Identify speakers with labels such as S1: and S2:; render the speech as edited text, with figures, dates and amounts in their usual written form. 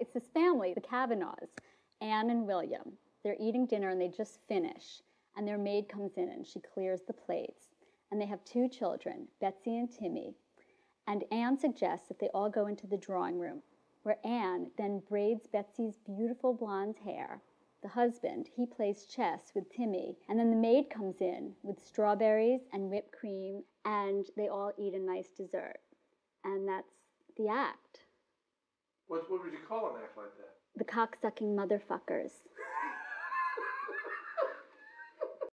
S1: it's this family, the Kavanaughs, Anne and William. They're eating dinner and they just finish. And their maid comes in and she clears the plates. And they have 2 children, Betsy and Timmy. And Anne suggests that they all go into the drawing room, where Anne then braids Betsy's beautiful blonde hair. The husband, he plays chess with Timmy. And then the maid comes in with strawberries and whipped cream, and they all eat a nice dessert. And that's the act.
S2: What would you call an act like that?
S1: The cocksucking motherfuckers.